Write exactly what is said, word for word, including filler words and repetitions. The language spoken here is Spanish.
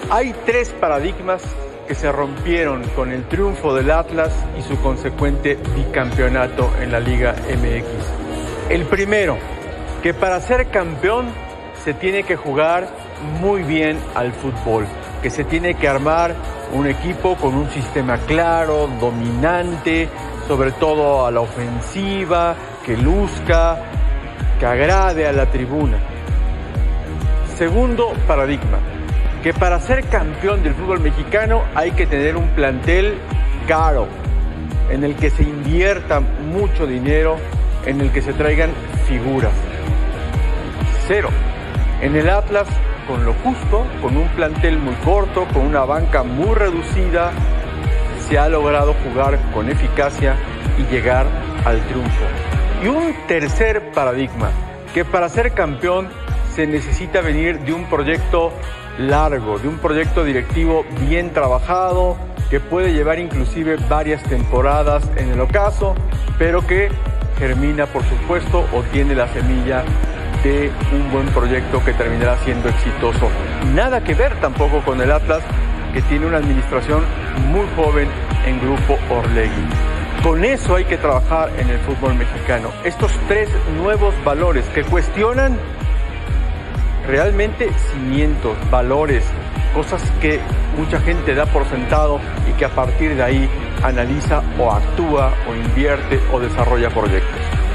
Hay tres paradigmas que se rompieron con el triunfo del Atlas y su consecuente bicampeonato en la Liga M X. El primero, que para ser campeón se tiene que jugar muy bien al fútbol, que se tiene que armar un equipo con un sistema claro, dominante, sobre todo a la ofensiva, que luzca, que agrade a la tribuna. Segundo paradigma, que para ser campeón del fútbol mexicano hay que tener un plantel caro, en el que se invierta mucho dinero, en el que se traigan figuras. Cero. En el Atlas, con lo justo, con un plantel muy corto, con una banca muy reducida, se ha logrado jugar con eficacia y llegar al triunfo. Y un tercer paradigma, que para ser campeón se necesita venir de un proyecto largo, de un proyecto directivo bien trabajado, que puede llevar inclusive varias temporadas en el ocaso, pero que germina, por supuesto, o tiene la semilla de un buen proyecto que terminará siendo exitoso. Nada que ver tampoco con el Atlas, que tiene una administración muy joven en Grupo Orlegui. Con eso hay que trabajar en el fútbol mexicano. Estos tres nuevos valores que cuestionan realmente cimientos, valores, cosas que mucha gente da por sentado y que a partir de ahí analiza o actúa o invierte o desarrolla proyectos.